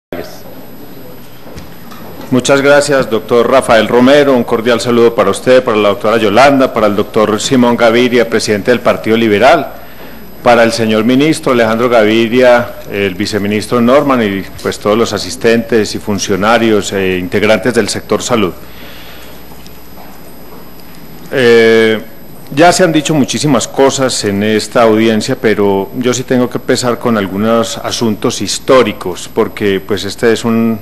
Muchas gracias, doctor Rafael Romero. Un cordial saludo para usted, para la doctora Yolanda, para el doctor Simón Gaviria, presidente del Partido Liberal, para el señor ministro Alejandro Gaviria, el viceministro Norman y pues todos los asistentes y funcionarios e integrantes del sector salud. Ya se han dicho muchísimas cosas en esta audiencia, pero yo sí tengo que empezar con algunos asuntos históricos, porque pues este es un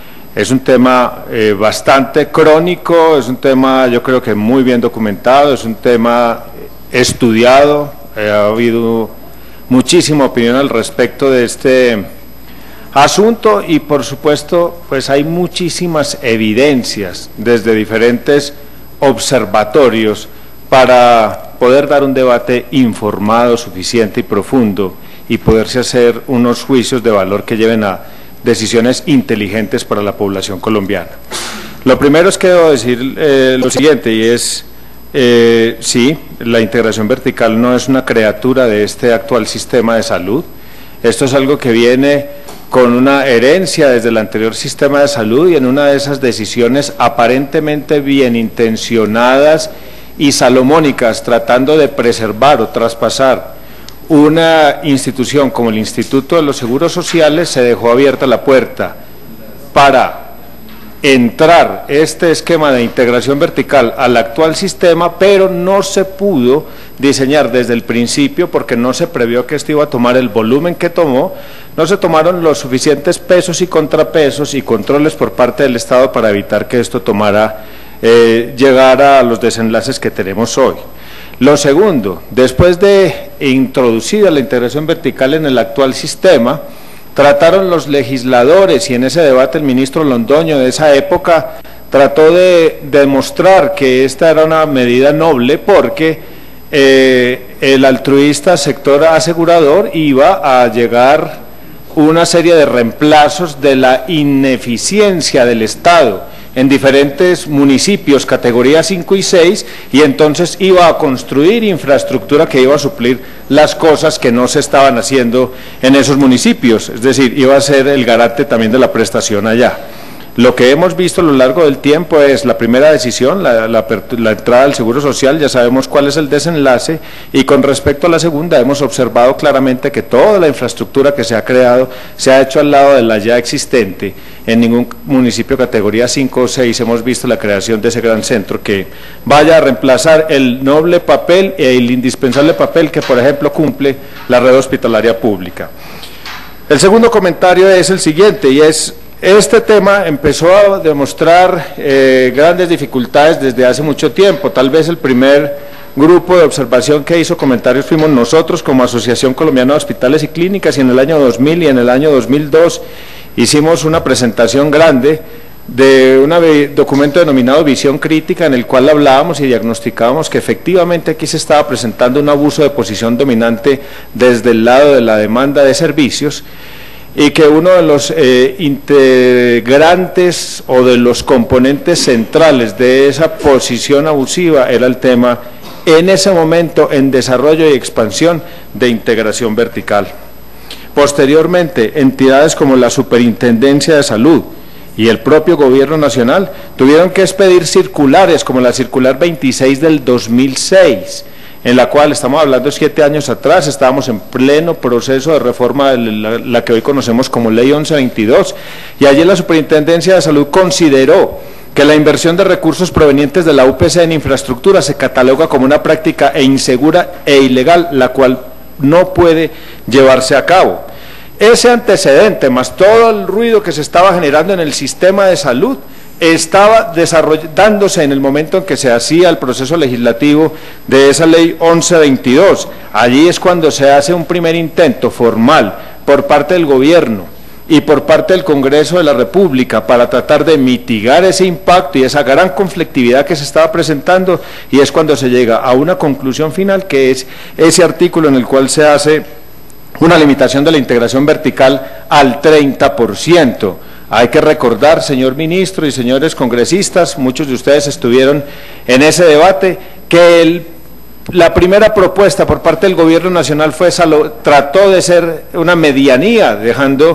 tema bastante crónico, es un tema yo creo que muy bien documentado, es un tema estudiado, ha habido muchísima opinión al respecto de este asunto y por supuesto pues hay muchísimas evidencias desde diferentes observatorios para poder dar un debate informado, suficiente y profundo y poderse hacer unos juicios de valor que lleven a decisiones inteligentes para la población colombiana. Lo primero es que debo decir lo siguiente, y es, sí, la integración vertical no es una criatura de este actual sistema de salud. Esto es algo que viene con una herencia desde el anterior sistema de salud y en una de esas decisiones aparentemente bien intencionadas y salomónicas, tratando de preservar o traspasar una institución como el Instituto de los Seguros Sociales, se dejó abierta la puerta para entrar este esquema de integración vertical al actual sistema, pero no se pudo diseñar desde el principio porque no se previó que esto iba a tomar el volumen que tomó, no se tomaron los suficientes pesos y contrapesos y controles por parte del Estado para evitar que esto llegara a los desenlaces que tenemos hoy. Lo segundo, después de introducida la integración vertical en el actual sistema, trataron los legisladores, y en ese debate el ministro Londoño de esa época trató de demostrar que esta era una medida noble porque el altruista sector asegurador iba a llegar una serie de reemplazos de la ineficiencia del Estado en diferentes municipios, categoría 5 y 6, y entonces iba a construir infraestructura que iba a suplir las cosas que no se estaban haciendo en esos municipios, es decir, iba a ser el garante también de la prestación allá. Lo que hemos visto a lo largo del tiempo es la primera decisión, la entrada al Seguro Social, ya sabemos cuál es el desenlace, y con respecto a la segunda hemos observado claramente que toda la infraestructura que se ha creado se ha hecho al lado de la ya existente. En ningún municipio categoría 5 o 6 hemos visto la creación de ese gran centro que vaya a reemplazar el noble papel e el indispensable papel que por ejemplo cumple la red hospitalaria pública. El segundo comentario es el siguiente, y es: este tema empezó a demostrar grandes dificultades desde hace mucho tiempo. Tal vez el primer grupo de observación que hizo comentarios fuimos nosotros como Asociación Colombiana de Hospitales y Clínicas, y en el año 2000 y en el año 2002 hicimos una presentación grande de un documento denominado Visión Crítica, en el cual hablábamos y diagnosticábamos que efectivamente aquí se estaba presentando un abuso de posición dominante desde el lado de la demanda de servicios, y que uno de los integrantes o de los componentes centrales de esa posición abusiva era el tema, en ese momento, en desarrollo y expansión de integración vertical. Posteriormente, entidades como la Superintendencia de Salud y el propio Gobierno Nacional tuvieron que expedir circulares, como la circular 26 del 2006, en la cual estamos hablando 7 años atrás, estábamos en pleno proceso de reforma de la que hoy conocemos como Ley 1122, y allí la Superintendencia de Salud consideró que la inversión de recursos provenientes de la UPC en infraestructura se cataloga como una práctica insegura e ilegal, la cual no puede llevarse a cabo. Ese antecedente, más todo el ruido que se estaba generando en el sistema de salud, estaba dándose en el momento en que se hacía el proceso legislativo de esa ley 1122. Allí es cuando se hace un primer intento formal por parte del gobierno y por parte del Congreso de la República para tratar de mitigar ese impacto y esa gran conflictividad que se estaba presentando, y es cuando se llega a una conclusión final, que es ese artículo en el cual se hace una limitación de la integración vertical al 30%. Hay que recordar, señor ministro y señores congresistas, muchos de ustedes estuvieron en ese debate, que la primera propuesta por parte del Gobierno Nacional trató de ser una medianía, dejando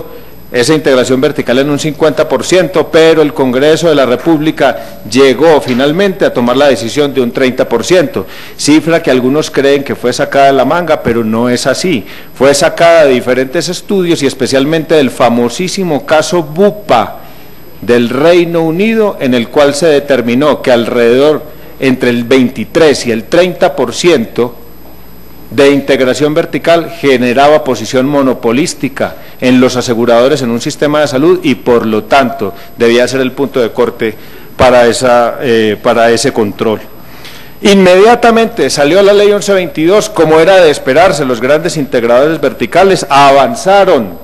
esa integración vertical en un 50%, pero el Congreso de la República llegó finalmente a tomar la decisión de un 30%, cifra que algunos creen que fue sacada de la manga, pero no es así. Fue sacada de diferentes estudios y especialmente del famosísimo caso Bupa del Reino Unido, en el cual se determinó que alrededor entre el 23 y el 30% de integración vertical generaba posición monopolística en los aseguradores en un sistema de salud y por lo tanto debía ser el punto de corte para ese control. Inmediatamente salió la ley 1122, como era de esperarse. Los grandes integradores verticales avanzaron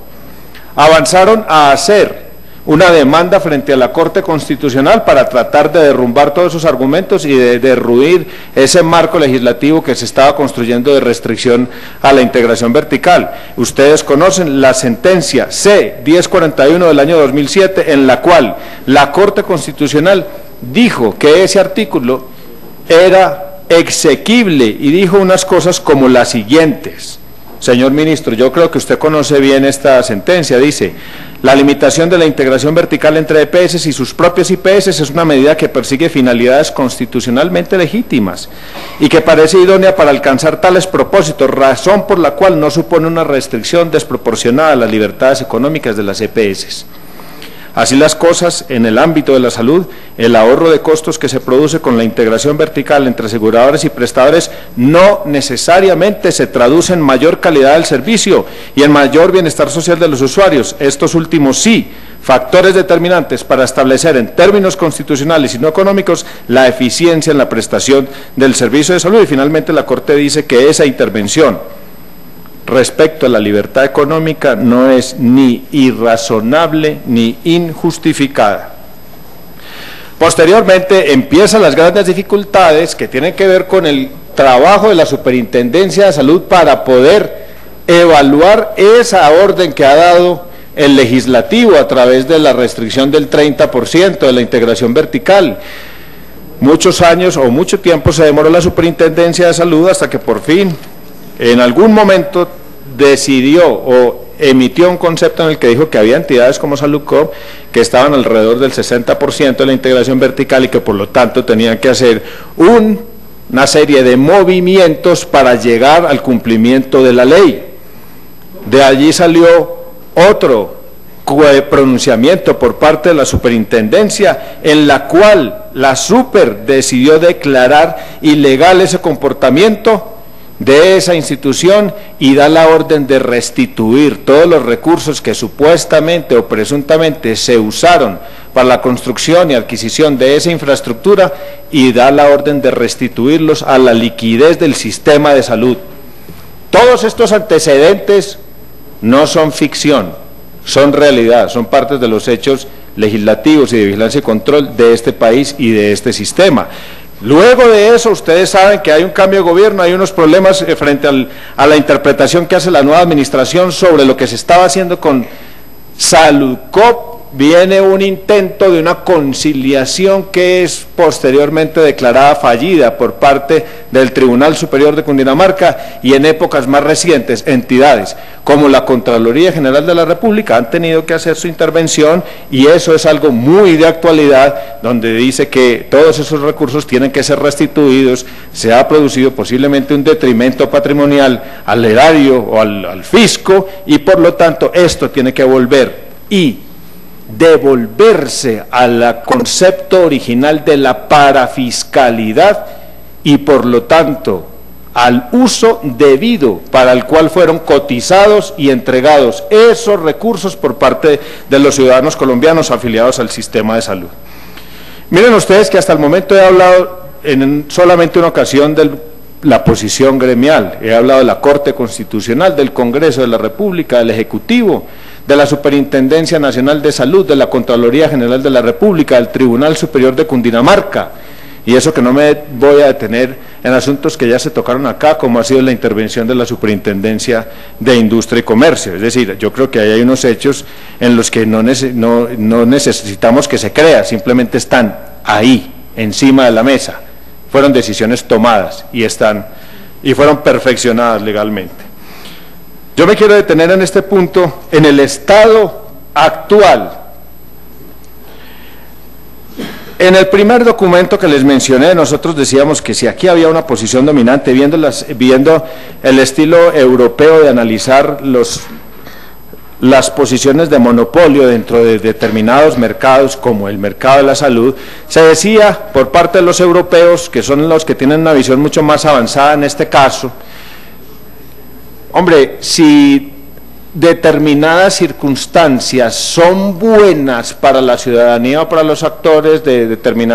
a hacer una demanda frente a la Corte Constitucional para tratar de derrumbar todos esos argumentos y de derruir ese marco legislativo que se estaba construyendo de restricción a la integración vertical. Ustedes conocen la sentencia C-1041 del año 2007, en la cual la Corte Constitucional dijo que ese artículo era exequible y dijo unas cosas como las siguientes. Señor ministro, yo creo que usted conoce bien esta sentencia. Dice: la limitación de la integración vertical entre EPS y sus propias IPS es una medida que persigue finalidades constitucionalmente legítimas y que parece idónea para alcanzar tales propósitos, razón por la cual no supone una restricción desproporcionada a las libertades económicas de las EPS. Así las cosas, en el ámbito de la salud, el ahorro de costos que se produce con la integración vertical entre aseguradores y prestadores no necesariamente se traduce en mayor calidad del servicio y en mayor bienestar social de los usuarios. Estos últimos sí, factores determinantes para establecer en términos constitucionales y no económicos la eficiencia en la prestación del servicio de salud. Y finalmente la Corte dice que esa intervención respecto a la libertad económica no es ni irrazonable ni injustificada. Posteriormente empiezan las grandes dificultades que tienen que ver con el trabajo de la Superintendencia de Salud para poder evaluar esa orden que ha dado el legislativo a través de la restricción del 30% de la integración vertical. Muchos años o mucho tiempo se demoró la Superintendencia de Salud hasta que por fin, en algún momento, decidió o emitió un concepto en el que dijo que había entidades como Saludcop que estaban alrededor del 60% de la integración vertical y que por lo tanto tenían que hacer una serie de movimientos para llegar al cumplimiento de la ley. De allí salió otro pronunciamiento por parte de la Superintendencia, en la cual la Super decidió declarar ilegal ese comportamiento de esa institución y da la orden de restituir todos los recursos que supuestamente o presuntamente se usaron para la construcción y adquisición de esa infraestructura y da la orden de restituirlos a la liquidez del sistema de salud. Todos estos antecedentes no son ficción, son realidad, son partes de los hechos legislativos y de vigilancia y control de este país y de este sistema. Luego de eso, ustedes saben que hay un cambio de gobierno, hay unos problemas frente a la interpretación que hace la nueva administración sobre lo que se estaba haciendo con Saludcop. Viene un intento de una conciliación que es posteriormente declarada fallida por parte del Tribunal Superior de Cundinamarca, y en épocas más recientes entidades como la Contraloría General de la República han tenido que hacer su intervención, y eso es algo muy de actualidad, donde dice que todos esos recursos tienen que ser restituidos. Se ha producido posiblemente un detrimento patrimonial al erario o al fisco, y por lo tanto esto tiene que volver y devolverse al concepto original de la parafiscalidad y por lo tanto al uso debido para el cual fueron cotizados y entregados esos recursos por parte de los ciudadanos colombianos afiliados al sistema de salud. Miren ustedes que hasta el momento he hablado en solamente una ocasión de la posición gremial, he hablado de la Corte Constitucional, del Congreso de la República, del Ejecutivo, de la Superintendencia Nacional de Salud, de la Contraloría General de la República, del Tribunal Superior de Cundinamarca, y eso que no me voy a detener en asuntos que ya se tocaron acá, como ha sido la intervención de la Superintendencia de Industria y Comercio. Es decir, yo creo que ahí hay unos hechos en los que no necesitamos que se crea, simplemente están ahí, encima de la mesa. Fueron decisiones tomadas y fueron perfeccionadas legalmente. Yo me quiero detener en este punto en el estado actual. En el primer documento que les mencioné, nosotros decíamos que si aquí había una posición dominante, viendo el estilo europeo de analizar las posiciones de monopolio dentro de determinados mercados, como el mercado de la salud, se decía por parte de los europeos, que son los que tienen una visión mucho más avanzada en este caso, hombre, si determinadas circunstancias son buenas para la ciudadanía o para los actores de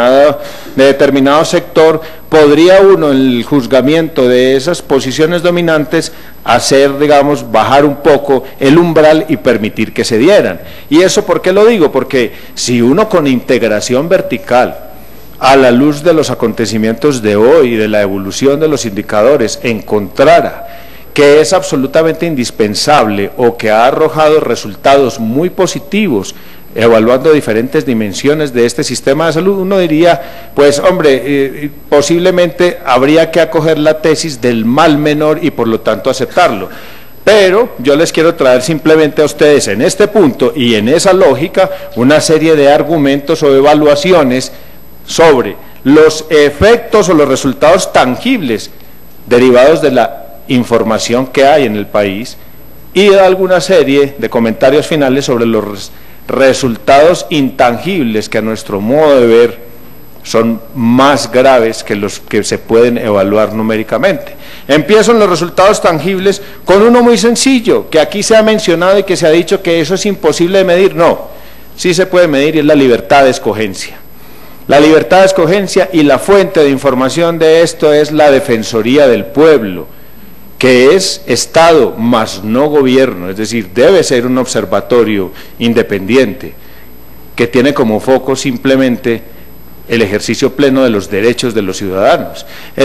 determinado sector, podría uno en el juzgamiento de esas posiciones dominantes hacer, digamos, bajar un poco el umbral y permitir que se dieran. ¿Y eso por qué lo digo? Porque si uno con integración vertical, a la luz de los acontecimientos de hoy y de la evolución de los indicadores, encontrara que es absolutamente indispensable o que ha arrojado resultados muy positivos evaluando diferentes dimensiones de este sistema de salud, uno diría, pues hombre, posiblemente habría que acoger la tesis del mal menor y por lo tanto aceptarlo. Pero yo les quiero traer simplemente a ustedes en este punto y en esa lógica una serie de argumentos o evaluaciones sobre los efectos o los resultados tangibles derivados de la información que hay en el país y alguna serie de comentarios finales sobre los resultados intangibles que a nuestro modo de ver son más graves que los que se pueden evaluar numéricamente. Empiezo en los resultados tangibles con uno muy sencillo, que aquí se ha mencionado y que se ha dicho que eso es imposible de medir. No, sí se puede medir y es la libertad de escogencia. La libertad de escogencia, y la fuente de información de esto es la Defensoría del Pueblo, que es Estado más no gobierno, es decir, debe ser un observatorio independiente que tiene como foco simplemente el ejercicio pleno de los derechos de los ciudadanos.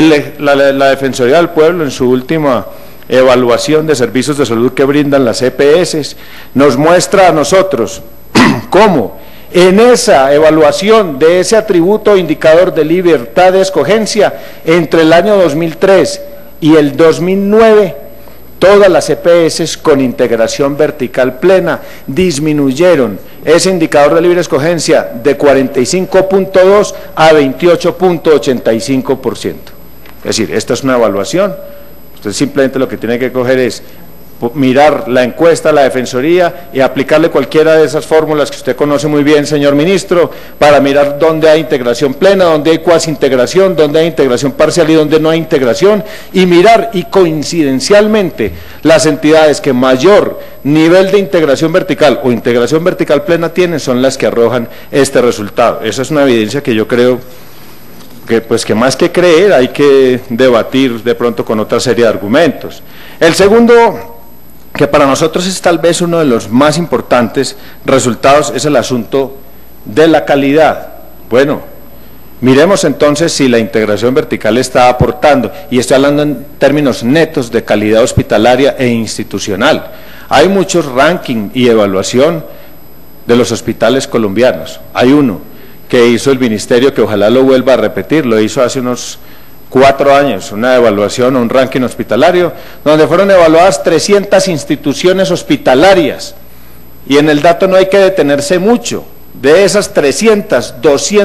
La Defensoría del Pueblo, en su última evaluación de servicios de salud que brindan las EPS, nos muestra a nosotros cómo en esa evaluación de ese atributo indicador de libertad de escogencia, entre el año 2003 y el 2009, todas las EPS con integración vertical plena disminuyeron ese indicador de libre escogencia de 45.2 a 28.85%. Es decir, esta es una evaluación, usted simplemente lo que tiene que coger es mirar la encuesta de la Defensoría y aplicarle cualquiera de esas fórmulas que usted conoce muy bien, señor ministro, para mirar dónde hay integración plena, dónde hay cuasi integración, dónde hay integración parcial y dónde no hay integración, y mirar y coincidencialmente las entidades que mayor nivel de integración vertical o integración vertical plena tienen son las que arrojan este resultado. Esa es una evidencia que yo creo que, pues, que más que creer hay que debatir de pronto con otra serie de argumentos. El segundo, que para nosotros es tal vez uno de los más importantes resultados, es el asunto de la calidad. Bueno, miremos entonces si la integración vertical está aportando, y estoy hablando en términos netos de calidad hospitalaria e institucional. Hay muchos rankings y evaluación de los hospitales colombianos. Hay uno que hizo el ministerio, que ojalá lo vuelva a repetir, lo hizo hace unos 4 años, una evaluación, un ranking hospitalario, donde fueron evaluadas 300 instituciones hospitalarias, y en el dato no hay que detenerse mucho. De esas 300,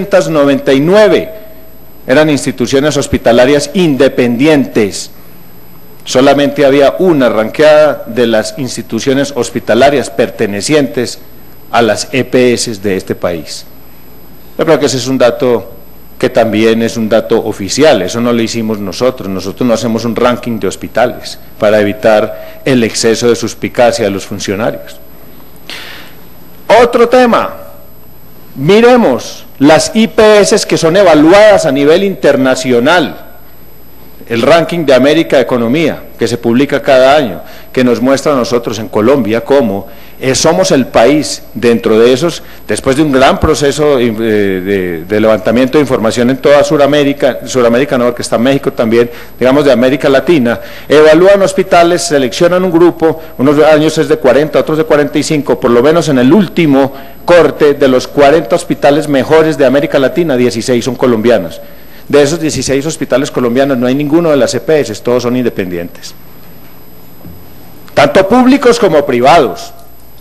299 eran instituciones hospitalarias independientes. Solamente había una ranqueada de las instituciones hospitalarias pertenecientes a las EPS de este país. Yo creo que ese es un dato que también es un dato oficial, eso no lo hicimos nosotros no hacemos un ranking de hospitales para evitar el exceso de suspicacia de los funcionarios. Otro tema, miremos las IPS que son evaluadas a nivel internacional, el ranking de América de Economía, que se publica cada año, que nos muestra a nosotros en Colombia cómo somos el país dentro de esos, después de un gran proceso de levantamiento de información en toda Sudamérica no, porque está México también, digamos de América Latina, evalúan hospitales, seleccionan un grupo, unos años es de 40, otros de 45, por lo menos en el último corte de los 40 hospitales mejores de América Latina, 16 son colombianos. De esos 16 hospitales colombianos no hay ninguno de las EPS, todos son independientes, tanto públicos como privados.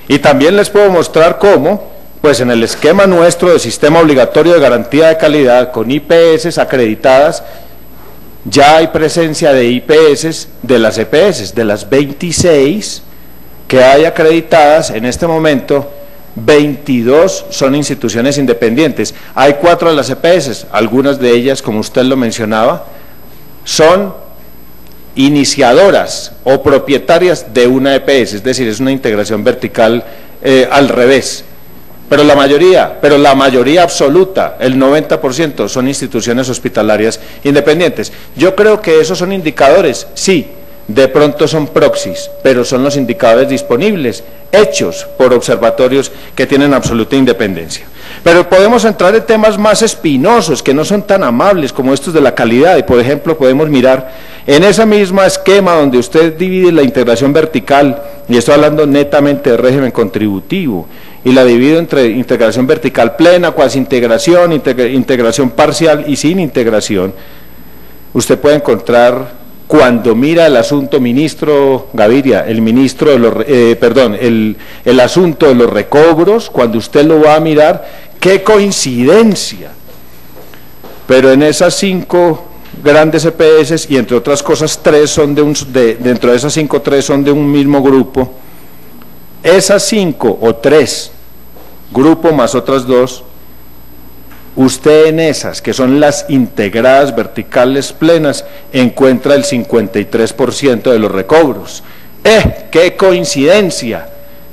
Y también les puedo mostrar cómo, pues en el esquema nuestro de sistema obligatorio de garantía de calidad con IPS acreditadas, ya hay presencia de IPS de las EPS, de las 26 que hay acreditadas en este momento, 22 son instituciones independientes. Hay 4 de las EPS, algunas de ellas, como usted lo mencionaba, son iniciadoras o propietarias de una EPS, es decir, es una integración vertical al revés. Pero la mayoría absoluta, el 90%, son instituciones hospitalarias independientes. Yo creo que esos son indicadores, sí, de pronto son proxies, pero son los indicadores disponibles, hechos por observatorios que tienen absoluta independencia. Pero podemos entrar en temas más espinosos, que no son tan amables como estos de la calidad, y por ejemplo podemos mirar en esa misma esquema donde usted divide la integración vertical, y estoy hablando netamente de régimen contributivo, y la divido entre integración vertical plena, cuasi integración, integración parcial y sin integración. Usted puede encontrar, cuando mira el asunto, ministro Gaviria, el ministro de los, el asunto de los recobros, cuando usted lo va a mirar, qué coincidencia. Pero en esas 5 grandes EPS, y entre otras cosas 3 son dentro de esas 5, 3 son de un mismo grupo. Esas 5 o 3, grupo más otras 2, usted en esas, que son las integradas verticales plenas, encuentra el 53% de los recobros. ¡Qué coincidencia!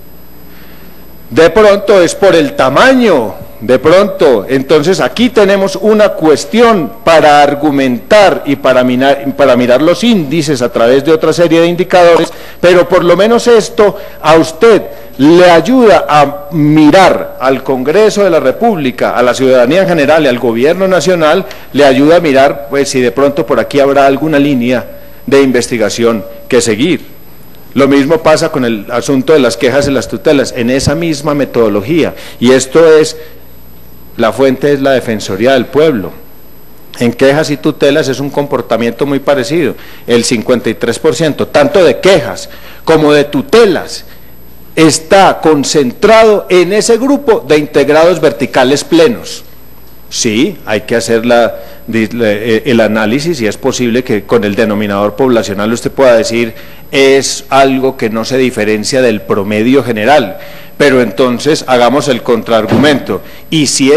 De pronto es por el tamaño, de pronto, entonces aquí tenemos una cuestión para argumentar y para mirar los índices a través de otra serie de indicadores, pero por lo menos esto a usted le ayuda a mirar al Congreso de la República, a la ciudadanía en general y al gobierno nacional, le ayuda a mirar pues si de pronto por aquí habrá alguna línea de investigación que seguir. Lo mismo pasa con el asunto de las quejas y las tutelas, en esa misma metodología, y esto es, la fuente es la Defensoría del Pueblo. En quejas y tutelas es un comportamiento muy parecido, el 53%, tanto de quejas como de tutelas, está concentrado en ese grupo de integrados verticales plenos. Sí, hay que hacer el análisis, y es posible que con el denominador poblacional usted pueda decir es algo que no se diferencia del promedio general, pero entonces hagamos el contraargumento, y si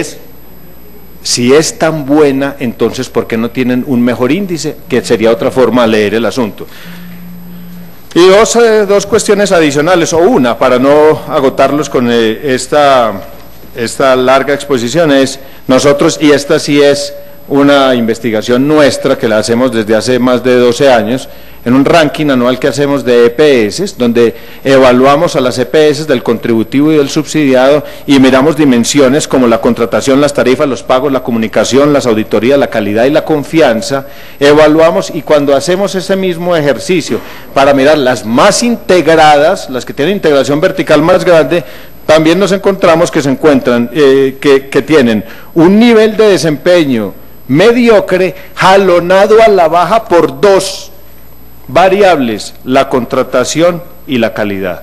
es tan buena, entonces ¿por qué no tienen un mejor índice? Que sería otra forma de leer el asunto. Y dos cuestiones adicionales, o una, para no agotarlos con esta larga exposición, es nosotros, y esta sí es una investigación nuestra que la hacemos desde hace más de 12 años, en un ranking anual que hacemos de EPS, donde evaluamos a las EPS del contributivo y del subsidiado y miramos dimensiones como la contratación, las tarifas, los pagos, la comunicación, las auditorías, la calidad y la confianza. Evaluamos, y cuando hacemos ese mismo ejercicio para mirar las más integradas, las que tienen integración vertical más grande, también nos encontramos que que tienen un nivel de desempeño mediocre jalonado a la baja por 2 variables, la contratación y la calidad.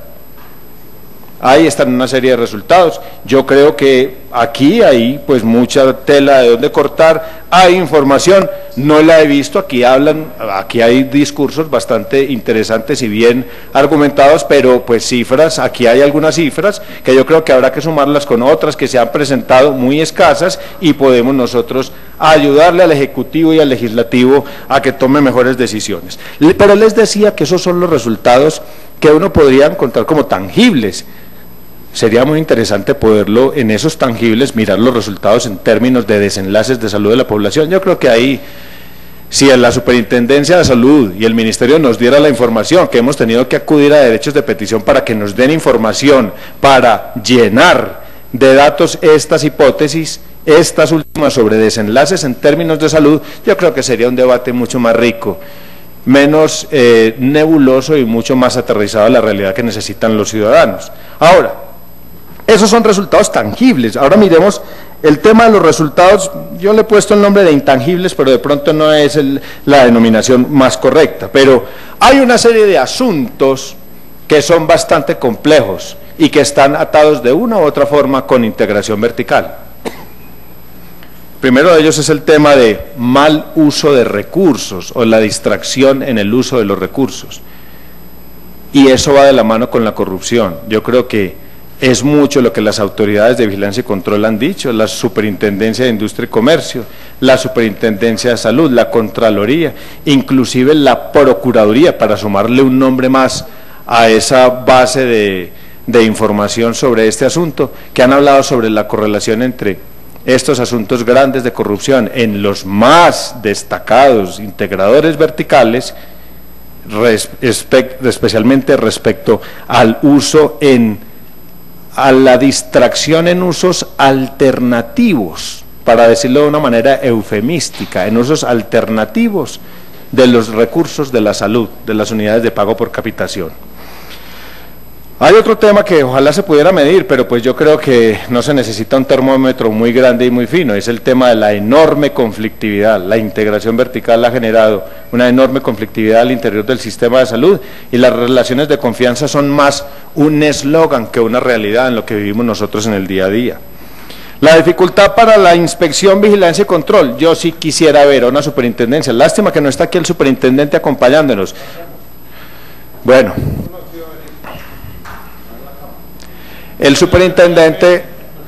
Ahí están una serie de resultados. Yo creo que aquí hay pues mucha tela de donde cortar, hay información, no la he visto, aquí hay discursos bastante interesantes y bien argumentados, pero pues cifras, aquí hay algunas cifras que yo creo que habrá que sumarlas con otras que se han presentado muy escasas, y podemos nosotros ayudarle al Ejecutivo y al Legislativo a que tome mejores decisiones. Pero les decía que esos son los resultados que uno podría encontrar como tangibles. Sería muy interesante poderlo, en esos tangibles, mirar los resultados en términos de desenlaces de salud de la población. Yo creo que ahí, si la Superintendencia de Salud y el Ministerio nos diera la información, que hemos tenido que acudir a derechos de petición para que nos den información, para llenar de datos estas hipótesis, estas últimas sobre desenlaces en términos de salud, yo creo que sería un debate mucho más rico, menos nebuloso y mucho más aterrizado a la realidad que necesitan los ciudadanos. Ahora, esos son resultados tangibles. Ahora miremos el tema de los resultados. Yo le he puesto el nombre de intangibles, pero de pronto no es la denominación más correcta. Pero hay una serie de asuntos que son bastante complejos, y que están atados de una u otra forma con integración vertical. Primero de ellos es el tema de mal uso de recursos o la distracción en el uso de los recursos. Y eso va de la mano con la corrupción. Yo creo que es mucho lo que las autoridades de vigilancia y control han dicho, la Superintendencia de Industria y Comercio, la Superintendencia de Salud, la Contraloría, inclusive la Procuraduría, para sumarle un nombre más a esa base de información sobre este asunto, que han hablado sobre la correlación entre estos asuntos grandes de corrupción en los más destacados integradores verticales, especialmente respecto al uso a la distracción en usos alternativos, para decirlo de una manera eufemística, en usos alternativos de los recursos de la salud, de las unidades de pago por capitación. Hay otro tema que ojalá se pudiera medir, pero pues yo creo que no se necesita un termómetro muy grande y muy fino, es el tema de la enorme conflictividad. La integración vertical ha generado una enorme conflictividad al interior del sistema de salud y las relaciones de confianza son más un eslogan que una realidad en lo que vivimos nosotros en el día a día. La dificultad para la inspección, vigilancia y control. Yo sí quisiera ver a una superintendencia. Lástima que no está aquí el superintendente acompañándonos. Bueno. El superintendente,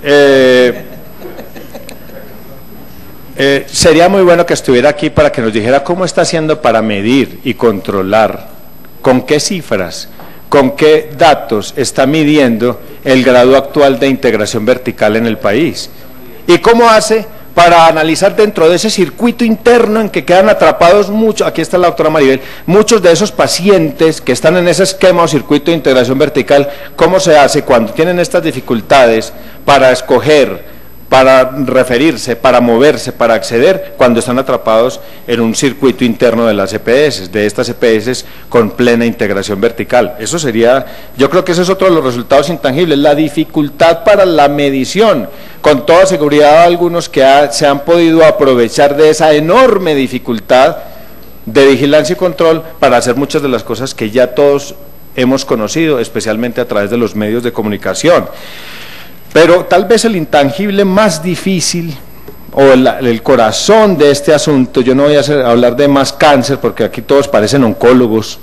sería muy bueno que estuviera aquí para que nos dijera cómo está haciendo para medir y controlar, con qué cifras, con qué datos está midiendo el grado actual de integración vertical en el país y cómo hace para analizar dentro de ese circuito interno en que quedan atrapados muchos, aquí está la doctora Maribel, muchos de esos pacientes que están en ese esquema o circuito de integración vertical, cómo se hace cuando tienen estas dificultades para escoger, para referirse, para moverse, para acceder, cuando están atrapados en un circuito interno de las EPS, de estas EPS con plena integración vertical. Eso sería, yo creo que ese es otro de los resultados intangibles, la dificultad para la medición. Con toda seguridad algunos que se han podido aprovechar de esa enorme dificultad de vigilancia y control para hacer muchas de las cosas que ya todos hemos conocido, especialmente a través de los medios de comunicación. Pero tal vez el intangible más difícil o el corazón de este asunto, yo no voy a hablar de más cáncer porque aquí todos parecen oncólogos,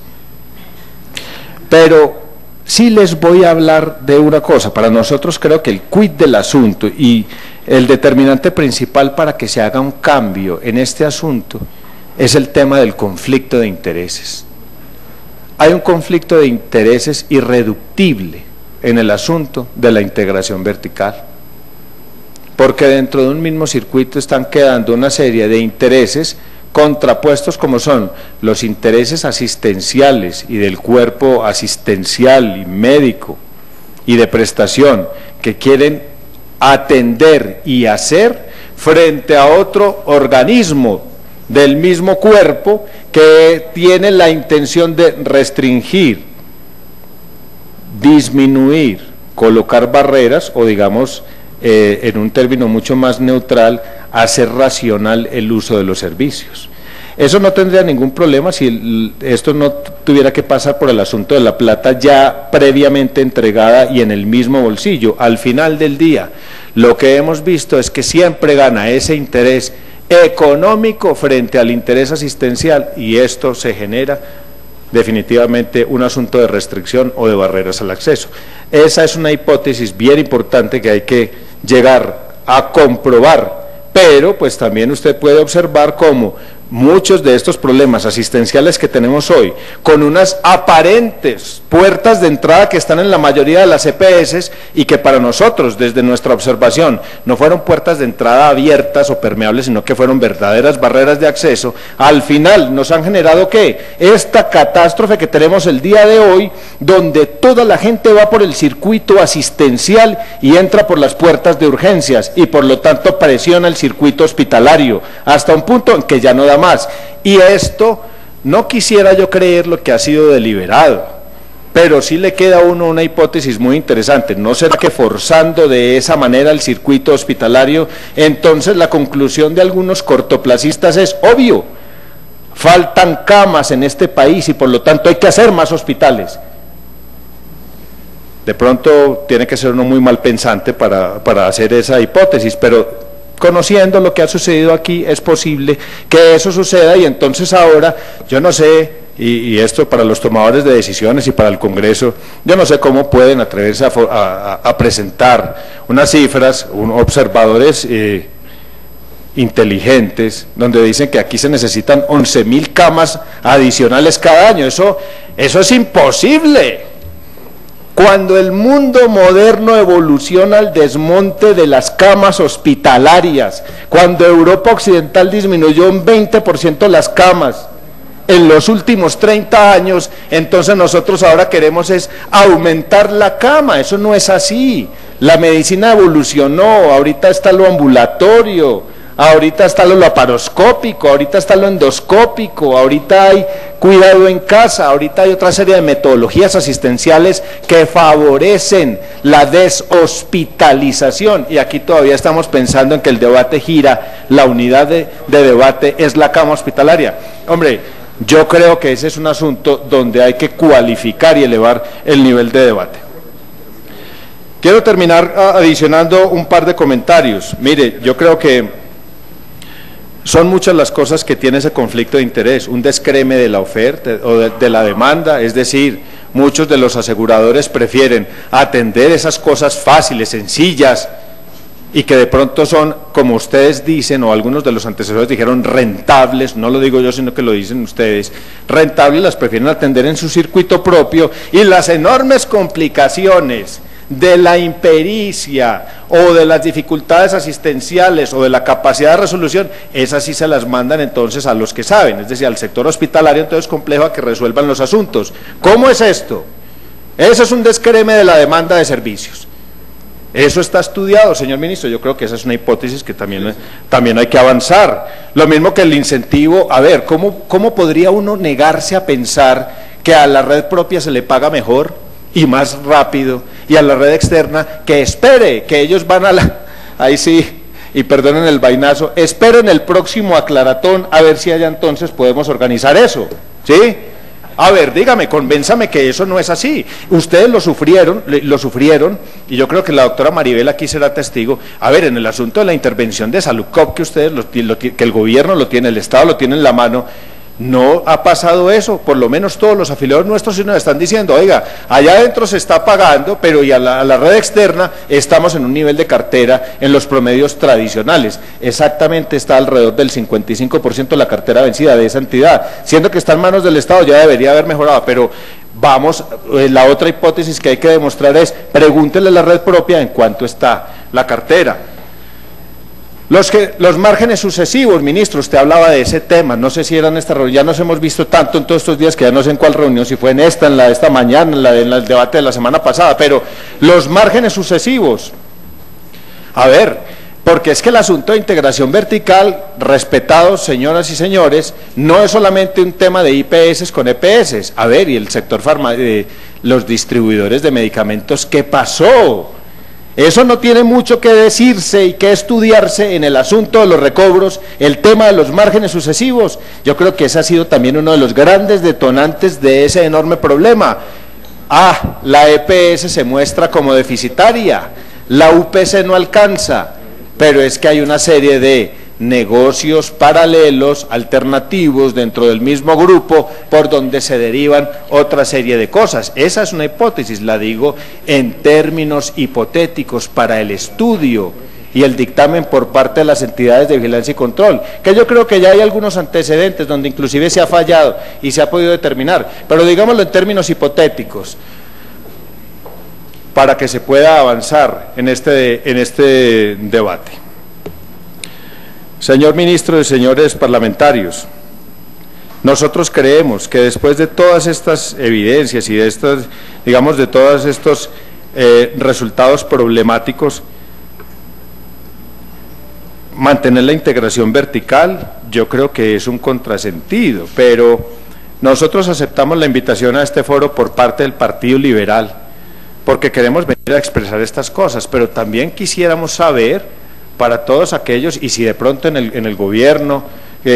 pero sí les voy a hablar de una cosa. Para nosotros creo que el quid del asunto y el determinante principal para que se haga un cambio en este asunto es el tema del conflicto de intereses. Hay un conflicto de intereses irreductible en el asunto de la integración vertical, porque dentro de un mismo circuito están quedando una serie de intereses contrapuestos como son los intereses asistenciales y del cuerpo asistencial y médico y de prestación que quieren atender y hacer frente a otro organismo del mismo cuerpo que tiene la intención de restringir, disminuir, colocar barreras o digamos en un término mucho más neutral, hacer racional el uso de los servicios. Eso no tendría ningún problema si esto no tuviera que pasar por el asunto de la plata ya previamente entregada y en el mismo bolsillo. Al final del día, lo que hemos visto es que siempre gana ese interés económico frente al interés asistencial y esto se genera definitivamente un asunto de restricción o de barreras al acceso. Esa es una hipótesis bien importante que hay que llegar a comprobar, pero pues también usted puede observar cómo muchos de estos problemas asistenciales que tenemos hoy, con unas aparentes puertas de entrada que están en la mayoría de las EPS y que para nosotros, desde nuestra observación, no fueron puertas de entrada abiertas o permeables, sino que fueron verdaderas barreras de acceso, al final nos han generado ¿qué? Esta catástrofe que tenemos el día de hoy, donde toda la gente va por el circuito asistencial y entra por las puertas de urgencias y por lo tanto presiona el circuito hospitalario, hasta un punto en que ya no da más. Y esto, no quisiera yo creer lo que ha sido deliberado, pero sí le queda a uno una hipótesis muy interesante. ¿No será que forzando de esa manera el circuito hospitalario, entonces la conclusión de algunos cortoplacistas es obvio? Faltan camas en este país y por lo tanto hay que hacer más hospitales. De pronto tiene que ser uno muy mal pensante para hacer esa hipótesis, pero conociendo lo que ha sucedido aquí, es posible que eso suceda, y entonces ahora, yo no sé, y esto para los tomadores de decisiones y para el Congreso, yo no sé cómo pueden atreverse a presentar unas cifras, observadores inteligentes, donde dicen que aquí se necesitan 11.000 camas adicionales cada año. Eso es imposible. Cuando el mundo moderno evoluciona al desmonte de las camas hospitalarias, cuando Europa Occidental disminuyó un 20% las camas en los últimos 30 años, entonces nosotros ahora queremos es aumentar la cama. Eso no es así. La medicina evolucionó, ahorita está lo ambulatorio, ahorita está lo laparoscópico, ahorita está lo endoscópico, ahorita hay cuidado en casa, ahorita hay otra serie de metodologías asistenciales que favorecen la deshospitalización, y aquí todavía estamos pensando en que el debate gira, la unidad de debate es la cama hospitalaria. Hombre, yo creo que ese es un asunto donde hay que cualificar y elevar el nivel de debate. Quiero terminar adicionando un par de comentarios. Mire, yo creo que son muchas las cosas que tiene ese conflicto de interés, un descreme de la oferta o de la demanda, es decir, muchos de los aseguradores prefieren atender esas cosas fáciles, sencillas, y que de pronto son, como ustedes dicen, o algunos de los antecesores dijeron, rentables, no lo digo yo, sino que lo dicen ustedes, rentables, las prefieren atender en su circuito propio, y las enormes complicaciones de la impericia o de las dificultades asistenciales o de la capacidad de resolución, esas sí se las mandan entonces a los que saben, es decir, al sector hospitalario, entonces complejo a que resuelvan los asuntos. ¿Cómo es esto? Eso es un descreme de la demanda de servicios. Eso está estudiado, señor ministro. Yo creo que esa es una hipótesis que también hay que avanzar. Lo mismo que el incentivo. A ver, ¿cómo podría uno negarse a pensar que a la red propia se le paga mejor y más rápido, y a la red externa que espere, que ellos van a ahí sí, y perdonen el vainazo, esperen el próximo aclaratón a ver si allá entonces podemos organizar eso, ¿sí? A ver, dígame, convénzame que eso no es así. Ustedes lo sufrieron, y yo creo que la doctora Maribel aquí será testigo. A ver, en el asunto de la intervención de Saludcop, que ustedes, que el gobierno lo tiene, el Estado lo tiene en la mano, no ha pasado eso. Por lo menos todos los afiliados nuestros sí nos están diciendo, oiga, allá adentro se está pagando, pero y a la red externa estamos en un nivel de cartera en los promedios tradicionales. Exactamente, está alrededor del 55% la cartera vencida de esa entidad, siendo que está en manos del Estado, ya debería haber mejorado, pero vamos, la otra hipótesis que hay que demostrar es, pregúntele a la red propia en cuánto está la cartera. Los márgenes sucesivos, ministro, usted hablaba de ese tema, no sé si era en esta reunión, ya nos hemos visto tanto en todos estos días que ya no sé en cuál reunión, si fue en esta, en la de esta mañana, en el debate de la semana pasada, pero los márgenes sucesivos, a ver, porque es que el asunto de integración vertical, respetados señoras y señores, no es solamente un tema de IPS con EPS, a ver, y el sector los distribuidores de medicamentos, ¿qué pasó? Eso no tiene mucho que decirse y que estudiarse en el asunto de los recobros, el tema de los márgenes sucesivos. Yo creo que ese ha sido también uno de los grandes detonantes de ese enorme problema. La EPS se muestra como deficitaria, la UPC no alcanza, pero es que hay una serie de negocios paralelos, alternativos dentro del mismo grupo, por donde se derivan otra serie de cosas. Esa es una hipótesis, la digo en términos hipotéticos para el estudio y el dictamen por parte de las entidades de vigilancia y control, que yo creo que ya hay algunos antecedentes donde inclusive se ha fallado y se ha podido determinar, pero digámoslo en términos hipotéticos, para que se pueda avanzar en este debate. Señor ministro y señores parlamentarios, nosotros creemos que después de todas estas evidencias y de estas, digamos, de todos estos resultados problemáticos, mantener la integración vertical, yo creo que es un contrasentido, pero nosotros aceptamos la invitación a este foro por parte del Partido Liberal, porque queremos venir a expresar estas cosas, pero también quisiéramos saber para todos aquellos, y si de pronto en el gobierno,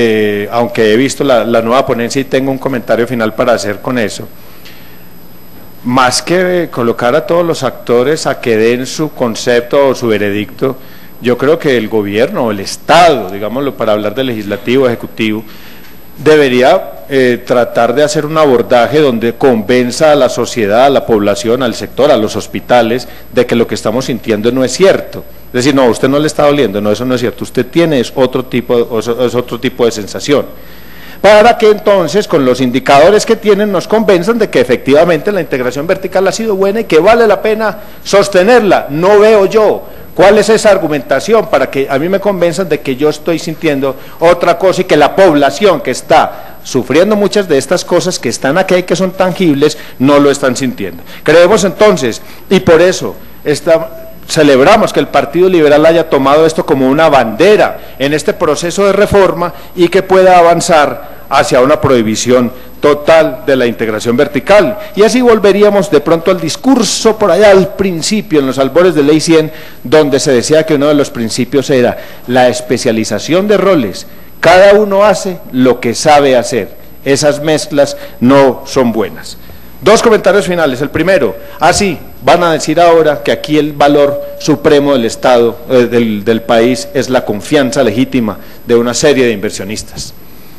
aunque he visto la nueva ponencia y tengo un comentario final para hacer con eso, más que colocar a todos los actores a que den su concepto o su veredicto, yo creo que el gobierno o el Estado, digámoslo para hablar de legislativo, ejecutivo, debería tratar de hacer un abordaje donde convenza a la sociedad, a la población, al sector, a los hospitales, de que lo que estamos sintiendo no es cierto. Es decir, no, a usted no le está doliendo, no, eso no es cierto, usted tiene otro tipo de sensación. Para que entonces, con los indicadores que tienen, nos convenzan de que efectivamente la integración vertical ha sido buena y que vale la pena sostenerla. No veo yo cuál es esa argumentación para que a mí me convenzan de que yo estoy sintiendo otra cosa y que la población que está sufriendo muchas de estas cosas que están aquí y que son tangibles, no lo están sintiendo. Creemos entonces, y por eso celebramos que el Partido Liberal haya tomado esto como una bandera en este proceso de reforma y que pueda avanzar hacia una prohibición total de la integración vertical. Y así volveríamos de pronto al discurso por allá al principio, en los albores de Ley 100, donde se decía que uno de los principios era la especialización de roles. Cada uno hace lo que sabe hacer. Esas mezclas no son buenas. Dos comentarios finales. El primero, van a decir ahora que aquí el valor supremo del Estado, del país, es la confianza legítima de una serie de inversionistas.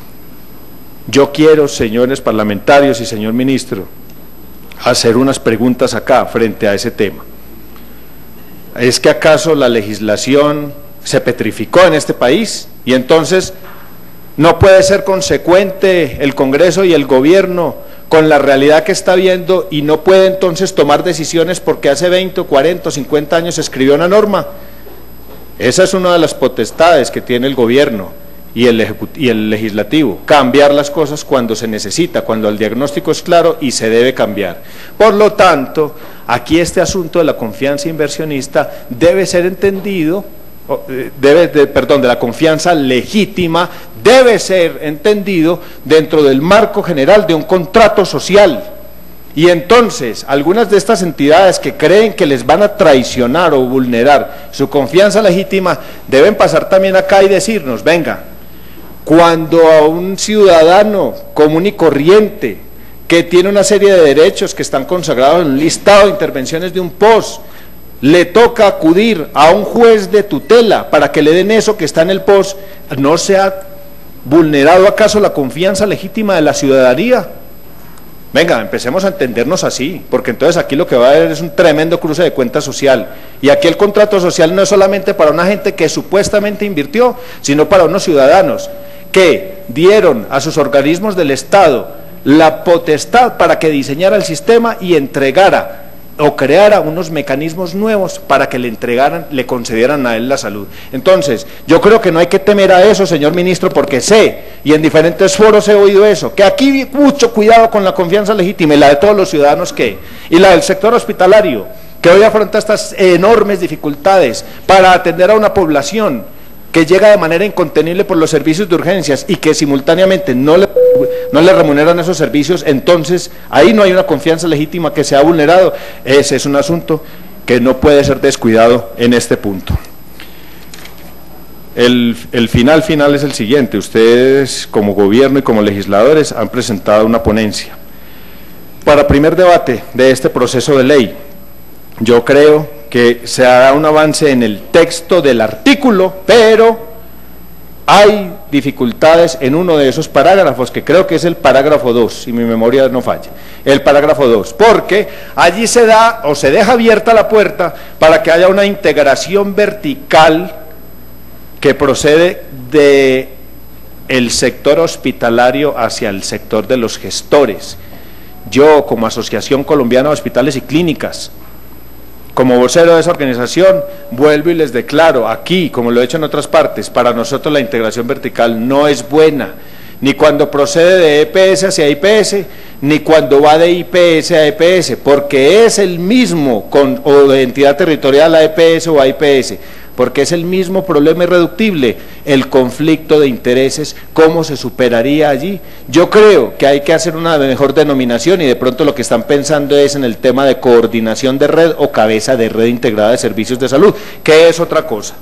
Yo quiero, señores parlamentarios y señor ministro, hacer unas preguntas acá frente a ese tema. ¿Es que acaso la legislación se petrificó en este país y entonces no puede ser consecuente el Congreso y el Gobierno con la realidad que está viendo y no puede entonces tomar decisiones porque hace 20, 40, 50 años se escribió una norma? Esa es una de las potestades que tiene el Gobierno y el legislativo, cambiar las cosas cuando se necesita, cuando el diagnóstico es claro y se debe cambiar. Por lo tanto, aquí este asunto de la confianza inversionista debe ser entendido, de la confianza legítima, debe ser entendido dentro del marco general de un contrato social. Y entonces, algunas de estas entidades que creen que les van a traicionar o vulnerar su confianza legítima, deben pasar también acá y decirnos, venga, cuando a un ciudadano común y corriente que tiene una serie de derechos que están consagrados en un listado de intervenciones de un POS, le toca acudir a un juez de tutela para que le den eso que está en el POS, ¿no se ha vulnerado acaso la confianza legítima de la ciudadanía? Venga, empecemos a entendernos así, porque entonces aquí lo que va a haber es un tremendo cruce de cuenta social, y aquí el contrato social no es solamente para una gente que supuestamente invirtió, sino para unos ciudadanos que dieron a sus organismos del Estado la potestad para que diseñara el sistema y entregara o creara unos mecanismos nuevos para que le concedieran a él la salud. Entonces, yo creo que no hay que temer a eso, señor ministro, porque sé, y en diferentes foros he oído eso, que aquí mucho cuidado con la confianza legítima y la de todos los ciudadanos y la del sector hospitalario, que hoy afronta estas enormes dificultades para atender a una población que llega de manera incontenible por los servicios de urgencias y que simultáneamente no le remuneran esos servicios. Entonces ahí no hay una confianza legítima que se ha vulnerado. Ese es un asunto que no puede ser descuidado en este punto. El final es el siguiente: ustedes como gobierno y como legisladores han presentado una ponencia para primer debate de este proceso de ley. Yo creo que se hará un avance en el texto del artículo, pero hay dificultades en uno de esos parágrafos, que creo que es el parágrafo 2, si mi memoria no falla, el parágrafo 2, porque allí se deja abierta la puerta para que haya una integración vertical que procede del sector hospitalario hacia el sector de los gestores. Yo, como Asociación Colombiana de Hospitales y Clínicas, como vocero de esa organización, vuelvo y les declaro aquí, como lo he hecho en otras partes, para nosotros la integración vertical no es buena, ni cuando procede de EPS hacia IPS, ni cuando va de IPS a EPS, porque es el mismo, o de entidad territorial a EPS o a IPS, porque es el mismo problema irreductible, el conflicto de intereses. ¿Cómo se superaría allí? Yo creo que hay que hacer una mejor denominación, y de pronto lo que están pensando es en el tema de coordinación de red o cabeza de red integrada de servicios de salud, que es otra cosa.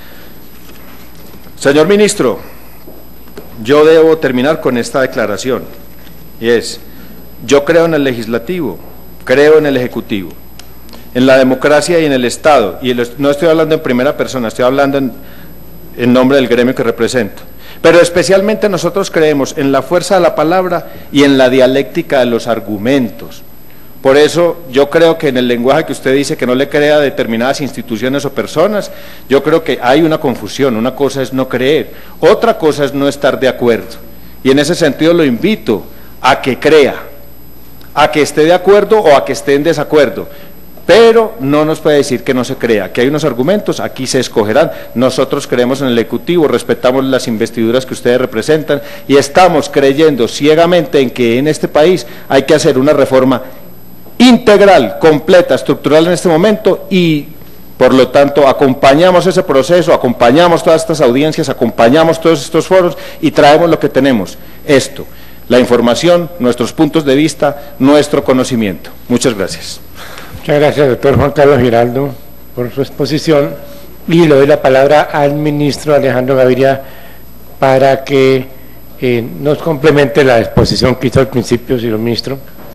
Señor ministro, yo debo terminar con esta declaración, y es: yo creo en el legislativo, creo en el Ejecutivo, en la democracia y en el Estado, y no estoy hablando en primera persona, estoy hablando en nombre del gremio que represento. Pero especialmente nosotros creemos en la fuerza de la palabra y en la dialéctica de los argumentos. Por eso yo creo que en el lenguaje que usted dice que no le crea a determinadas instituciones o personas, yo creo que hay una confusión. Una cosa es no creer, otra cosa es no estar de acuerdo. Y en ese sentido lo invito a que crea, a que esté de acuerdo o a que esté en desacuerdo. Pero no nos puede decir que no se crea, que hay unos argumentos, aquí se escogerán. Nosotros creemos en el Ejecutivo, respetamos las investiduras que ustedes representan y estamos creyendo ciegamente en que en este país hay que hacer una reforma integral, completa, estructural en este momento y por lo tanto acompañamos ese proceso, acompañamos todas estas audiencias, acompañamos todos estos foros y traemos lo que tenemos, esto, la información, nuestros puntos de vista, nuestro conocimiento. Muchas gracias. Muchas gracias, doctor Juan Carlos Giraldo, por su exposición, y le doy la palabra al ministro Alejandro Gaviria para que nos complemente la exposición que hizo al principio, señor ministro.